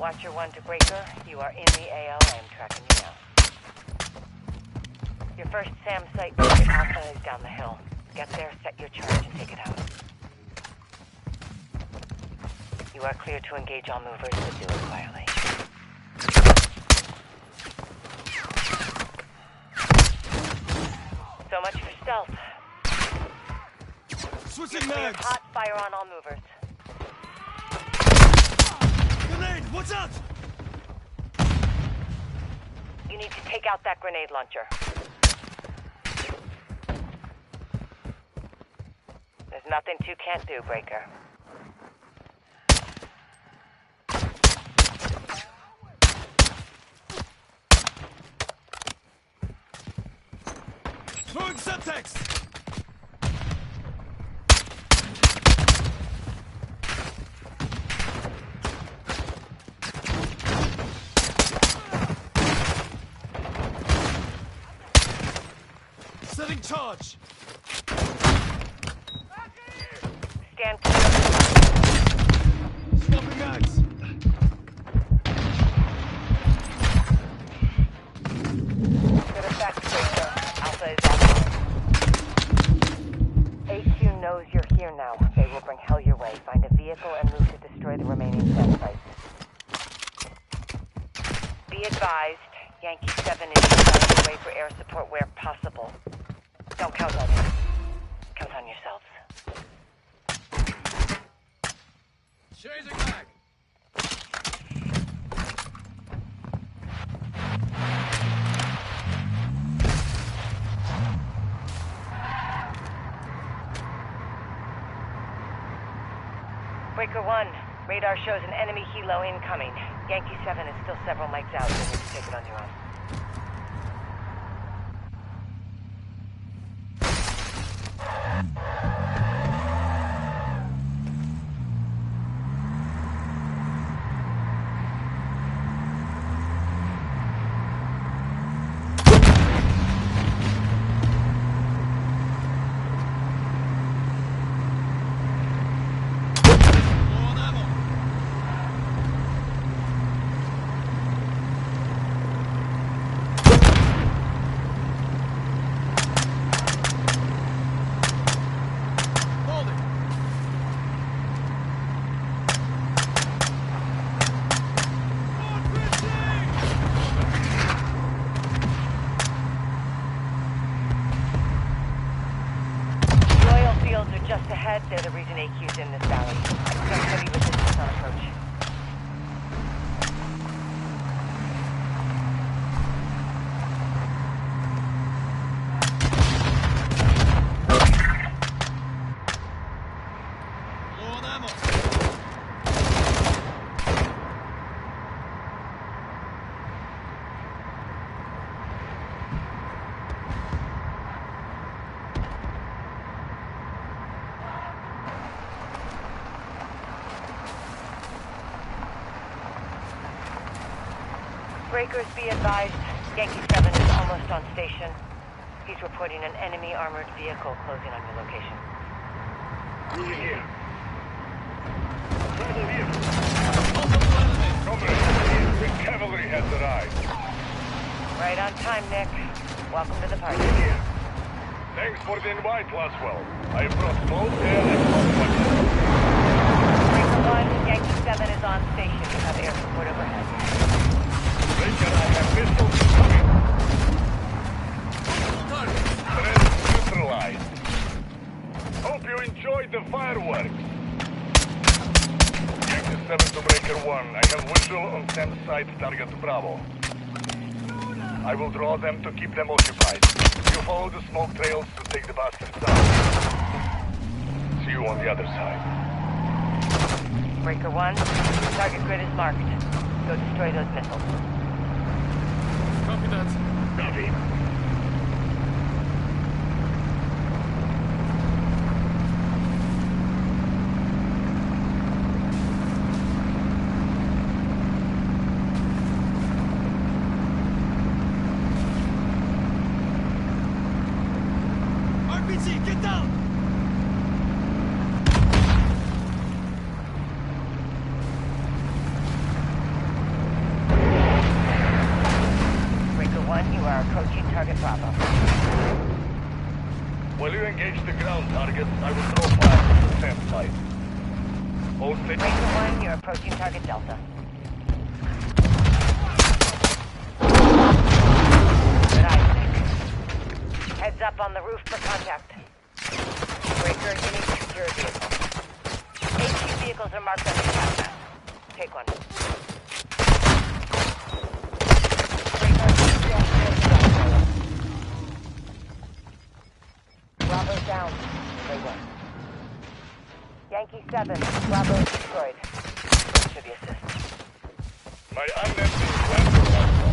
Watcher 1 to Breaker, you are in the AO. I am tracking you now. Your first SAM site target Alpha is down the hill. Get there, set your charge, and take it out. You are clear to engage all movers, but do it quietly. So much for stealth. Switching mags! Hot fire on all movers. Grenade! Watch out! You need to take out that grenade launcher. There's nothing 2 can't do, Breaker. Throwing Semtex! Setting charge! Stand clear. Swapping mags! Good effect, Breaker. Alpha is active. AQ knows you're here now. They will bring hell your way. Find a vehicle and move to destroy the remaining SAM sites. Be advised, Yankee 7 is trying to wait for air support where possible. Don't count on it. Count on yourselves. Chasing mag! Breaker 1, radar shows an enemy helo incoming. Yankee 7 is still several mics out. You'll need to take it on your own. Just ahead, they're the reason AQ's in this valley. Expect heavy resistance on approach. Low on ammo! Breakers, be advised. Yankee 7 is almost on station. He's reporting an enemy armored vehicle closing on your location. Moving here. Trouble here. Comrade, the cavalry has arrived. Right on time, Nick. Welcome to the party. Here. Thanks for the invite, Laswell. I brought both air and hot Breaker 1, Yankee 7 is on station. You have air support overhead. Breaker, I have missiles coming. Threat neutralized. Hope you enjoyed the fireworks. Yankee 7 to Breaker 1. I have visual on SAM site target Bravo. I will draw them to keep them occupied. You follow the smoke trails to take the bastards down. See you on the other side. Breaker 1, target grid is marked. Go destroy those missiles. Copy that. Copy. RPG, get down! Bravo. While you engage the ground targets, I will throw fire from the SAM site. Hold station. Ranger 1, you're approaching target Delta. Good eye, Nick. Heads up on the roof for contact. Breaker, you need to secure a vehicle. HQ vehicles are marked on the attack map. Take one. Bravo down. Stay one. Yankee 7, Bravo destroyed. Should be assist. My unmanned plans are lost.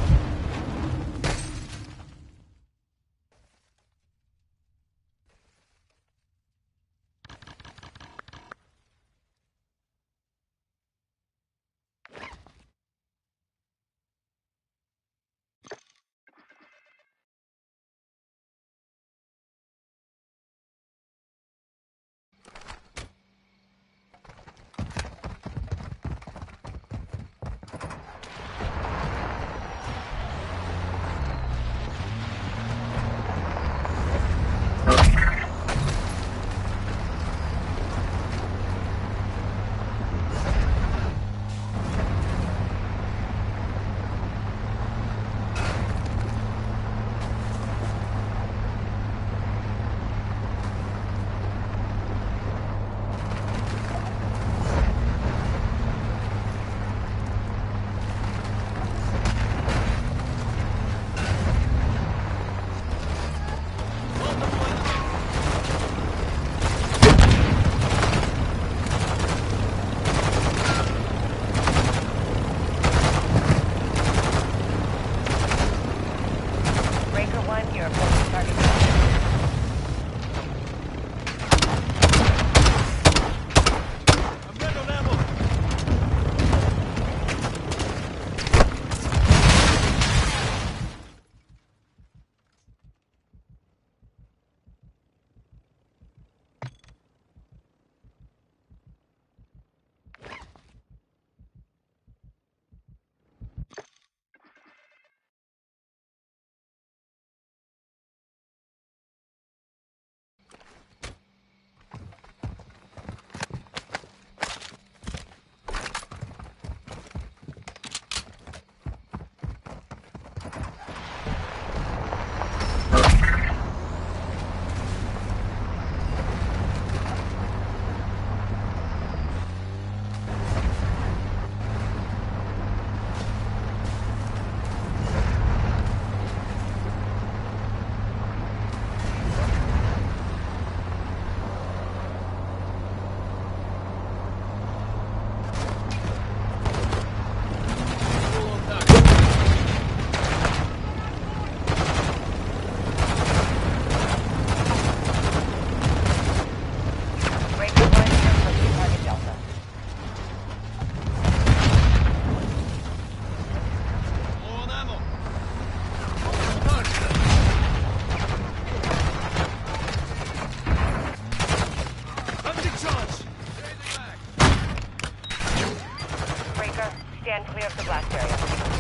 Stand clear of the blast area.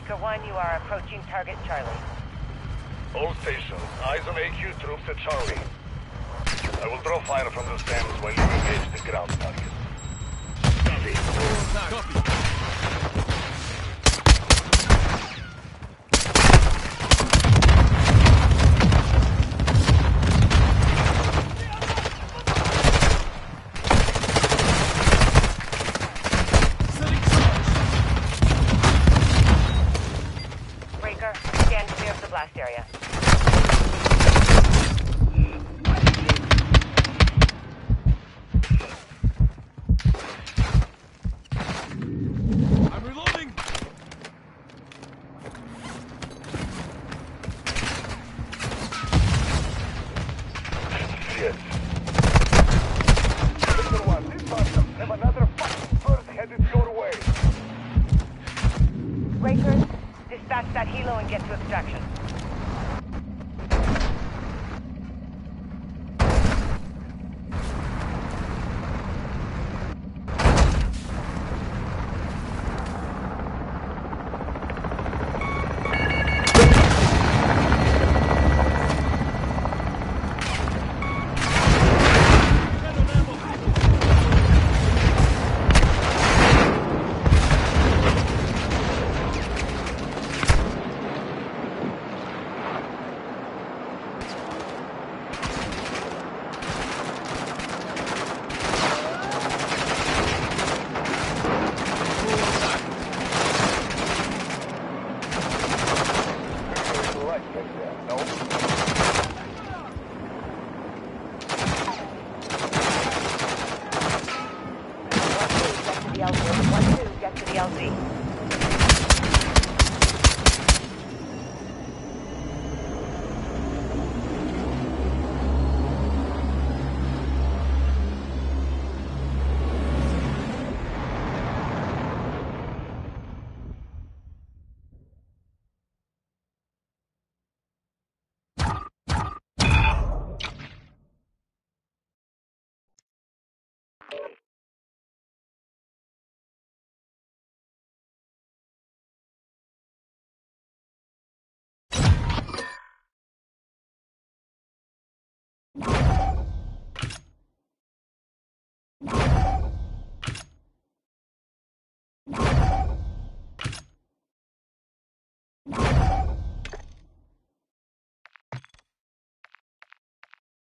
Breaker 1, you are approaching target Charlie. All stations, eyes on AQ troops at Charlie. I will draw fire from the stands while you engage the ground target. Copy. Copy. Setting charge. Breaker, stand clear of the blast area. I'm reloading. Shit. Breaker 1, these bastards have another fucking bird headed your way. Breakers, dispatch that helo and get to extraction. Cannon ammo. Right back there, no? One, two, get to the LZ.